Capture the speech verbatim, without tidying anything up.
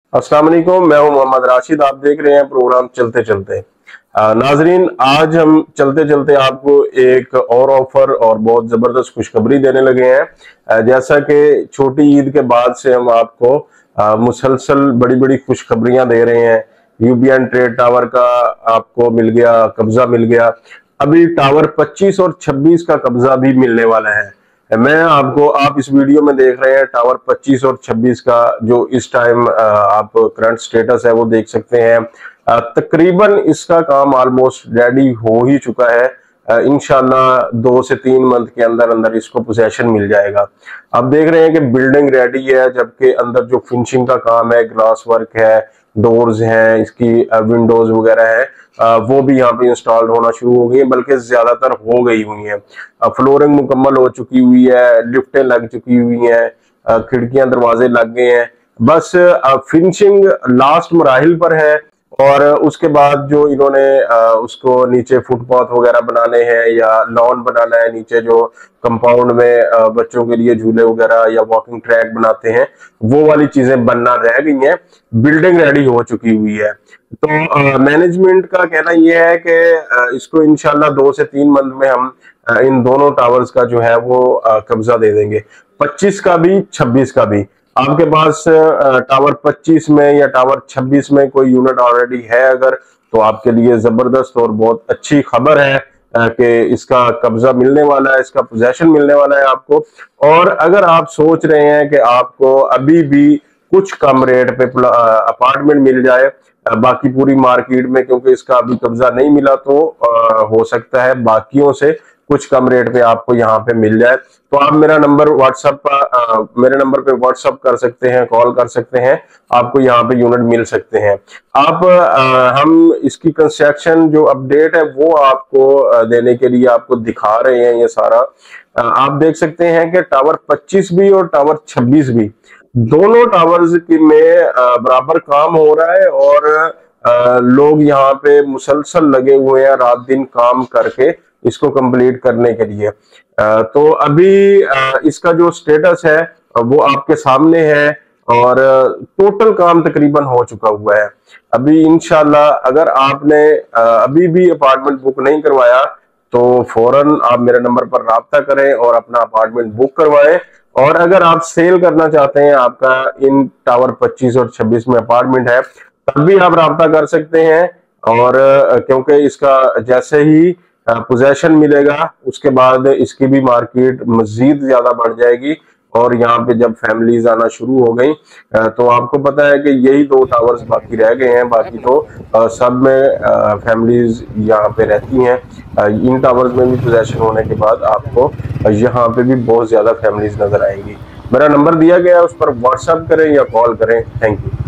अस्सलाम वालेकुम, मैं हूं मोहम्मद राशिद। आप देख रहे हैं प्रोग्राम चलते चलते। अ, नाजरीन, आज हम चलते चलते आपको एक और ऑफर और बहुत जबरदस्त खुशखबरी देने लगे हैं। अ, जैसा कि छोटी ईद के बाद से हम आपको अ, मुसलसल बड़ी बड़ी खुशखबरियां दे रहे हैं। यूबीएन ट्रेड टावर का आपको मिल गया, कब्जा मिल गया। अभी टावर पच्चीस और छब्बीस का कब्जा भी मिलने वाला है। मैं आपको आप इस वीडियो में देख रहे हैं टावर पच्चीस और छब्बीस का जो इस टाइम आप करंट स्टेटस है वो देख सकते हैं। अ, तकरीबन इसका काम ऑलमोस्ट रेडी हो ही चुका है। अ, इंशाल्लाह दो से तीन मंथ के अंदर अंदर इसको पोजेशन मिल जाएगा। आप देख रहे हैं कि बिल्डिंग रेडी है, जबकि अंदर जो फिनिशिंग का काम है, ग्लास वर्क है, डोर्स हैं, इसकी विंडोज वगैरह है, आ, वो भी यहाँ पे इंस्टॉल होना शुरू हो गई है, बल्कि ज्यादातर हो गई हुई है। फ्लोरिंग मुकम्मल हो चुकी हुई है, लिफ्टें लग चुकी हुई हैं, खिड़कियां दरवाजे लग गए हैं। बस फिनिशिंग लास्ट मराहिल पर है। और उसके बाद जो इन्होंने उसको नीचे फुटपाथ वगैरह बनाने हैं या लॉन बनाना है, नीचे जो कंपाउंड में बच्चों के लिए झूले वगैरह या वॉकिंग ट्रैक बनाते हैं, वो वाली चीजें बनना रह गई हैं। बिल्डिंग रेडी हो चुकी हुई है। तो मैनेजमेंट का कहना यह है कि इसको इंशाल्लाह दो से तीन मंथ में हम आ, इन दोनों टावर्स का जो है वो कब्जा दे देंगे, पच्चीस का भी छब्बीस का भी। आपके पास टावर पच्चीस में या टावर छब्बीस में कोई यूनिट ऑलरेडी है अगर, तो आपके लिए जबरदस्त और बहुत अच्छी खबर है कि इसका कब्जा मिलने वाला है, इसका पोजेशन मिलने वाला है आपको। और अगर आप सोच रहे हैं कि आपको अभी भी कुछ कम रेट पे अपार्टमेंट मिल जाए बाकी पूरी मार्केट में, क्योंकि इसका अभी कब्जा नहीं मिला, तो हो सकता है बाकियों से कुछ कम रेट पे आपको यहाँ पे मिल जाए, तो आप मेरा नंबर व्हाट्सएप पर मेरे नंबर पे व्हाट्सएप कर सकते हैं, कॉल कर सकते हैं, आपको यहाँ पे यूनिट मिल सकते हैं। आप आ, हम इसकी कंस्ट्रक्शन जो अपडेट है वो आपको देने के लिए आपको दिखा रहे हैं। ये सारा आ, आप देख सकते हैं कि टावर पच्चीस भी और टावर छब्बीस भी, दोनों टावर्स की में बराबर काम हो रहा है। और आ, लोग यहाँ पे मुसलसल लगे हुए हैं रात दिन काम करके इसको कंप्लीट करने के लिए। आ, तो अभी आ, इसका जो स्टेटस है वो आपके सामने है और टोटल काम तकरीबन हो चुका हुआ है। अभी इंशाल्लाह अगर आपने आ, अभी भी अपार्टमेंट बुक नहीं करवाया तो फौरन आप मेरे नंबर पर राब्ता करें और अपना अपार्टमेंट बुक करवाएं। और अगर आप सेल करना चाहते हैं, आपका इन टावर पच्चीस और छब्बीस में अपार्टमेंट है, तब भी आप राब्ता कर सकते हैं। और क्योंकि इसका जैसे ही पोजेशन मिलेगा उसके बाद इसकी भी मार्केट मजीद ज्यादा बढ़ जाएगी। और यहाँ पे जब फैमिलीज आना शुरू हो गई, तो आपको पता है कि यही दो टावर्स बाकी रह गए हैं, बाकी तो सब में फैमिलीज यहाँ पे रहती हैं। इन टावर्स में भी पोजेशन होने के बाद आपको यहाँ पे भी बहुत ज्यादा फैमिलीज नजर आएंगी। मेरा नंबर दिया गया है, उस पर व्हाट्सएप करें या कॉल करें। Thank you.